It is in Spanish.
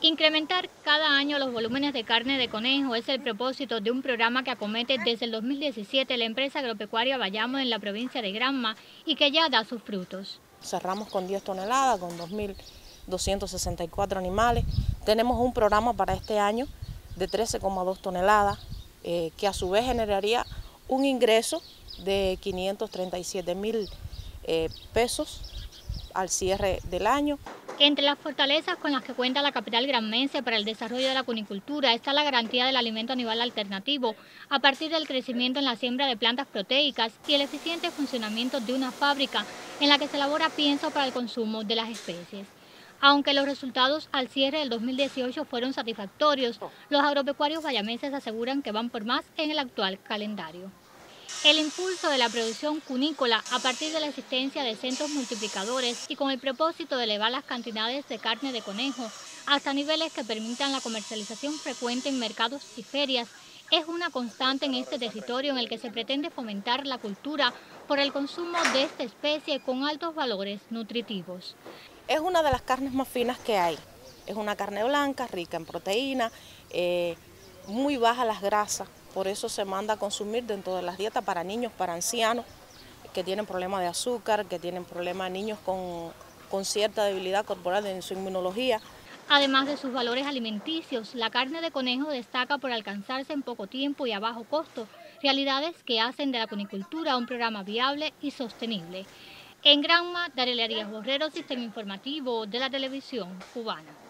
Incrementar cada año los volúmenes de carne de conejo es el propósito de un programa que acomete desde el 2017 la empresa agropecuaria Bayamo en la provincia de Granma y que ya da sus frutos. Cerramos con 10 toneladas, con 2.264 animales. Tenemos un programa para este año de 13,2 toneladas, que a su vez generaría un ingreso de 537.000 pesos al cierre del año. Entre las fortalezas con las que cuenta la capital granmense para el desarrollo de la cunicultura está la garantía del alimento animal alternativo a partir del crecimiento en la siembra de plantas proteicas y el eficiente funcionamiento de una fábrica en la que se elabora pienso para el consumo de las especies. Aunque los resultados al cierre del 2018 fueron satisfactorios, los agropecuarios bayameses aseguran que van por más en el actual calendario. El impulso de la producción cunícola a partir de la existencia de centros multiplicadores y con el propósito de elevar las cantidades de carne de conejo hasta niveles que permitan la comercialización frecuente en mercados y ferias es una constante en este territorio en el que se pretende fomentar la cultura por el consumo de esta especie con altos valores nutritivos. Es una de las carnes más finas que hay. Es una carne blanca, rica en proteína, muy baja las grasas. Por eso se manda a consumir dentro de las dietas para niños, para ancianos que tienen problemas de azúcar, que tienen problemas, niños con cierta debilidad corporal en su inmunología. Además de sus valores alimenticios, la carne de conejo destaca por alcanzarse en poco tiempo y a bajo costo, realidades que hacen de la cunicultura un programa viable y sostenible. En Granma, Darelia Díaz Borrero, Sistema Informativo de la Televisión Cubana.